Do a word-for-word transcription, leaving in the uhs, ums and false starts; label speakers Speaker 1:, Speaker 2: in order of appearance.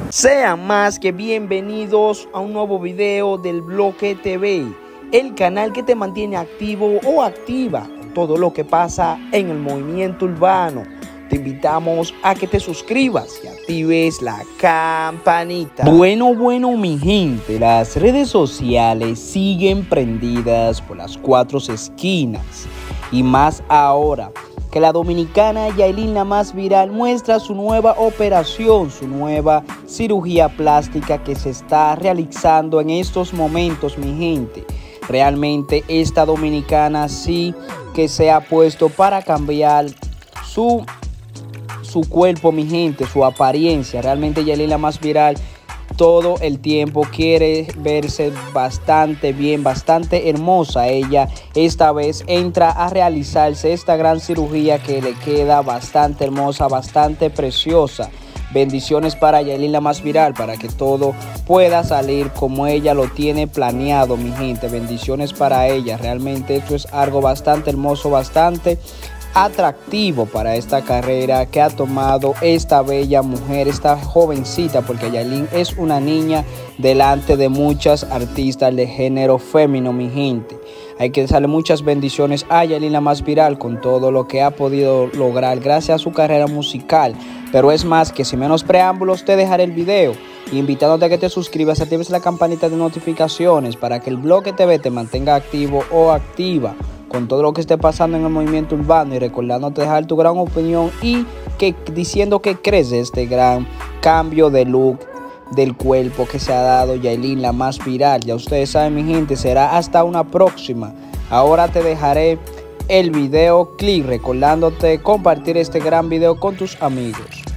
Speaker 1: Sean más que bienvenidos a un nuevo video del Bloque T V, el canal que te mantiene activo o activa con todo lo que pasa en el movimiento urbano. Te invitamos a que te suscribas y actives la campanita. Bueno, bueno, mi gente, las redes sociales siguen prendidas por las cuatro esquinas y más ahora que la dominicana Yailin, la más viral, muestra su nueva operación, su nueva cirugía plástica que se está realizando en estos momentos, mi gente. Realmente esta dominicana sí que se ha puesto para cambiar su, su cuerpo, mi gente, su apariencia. Realmente Yailin, la más viral, todo el tiempo quiere verse bastante bien, bastante hermosa. Ella esta vez entra a realizarse esta gran cirugía que le queda bastante hermosa, bastante preciosa. Bendiciones para Yailin, la más viral, para que todo pueda salir como ella lo tiene planeado, mi gente. Bendiciones para ella. Realmente esto es algo bastante hermoso, bastante atractivo para esta carrera que ha tomado esta bella mujer, esta jovencita, porque Yailin es una niña delante de muchas artistas de género femenino, mi gente. Hay que darle muchas bendiciones a Yailin, la más viral, con todo lo que ha podido lograr gracias a su carrera musical. Pero es más que sin menos preámbulos te dejaré el video, invitándote a que te suscribas, actives la campanita de notificaciones para que el Bloque T V te mantenga activo o activa con todo lo que esté pasando en el movimiento urbano, y recordándote dejar tu gran opinión y que diciendo que crees de este gran cambio de look del cuerpo que se ha dado Yailin, la más viral. Ya ustedes saben, mi gente, será hasta una próxima. Ahora te dejaré el video clip recordándote compartir este gran video con tus amigos.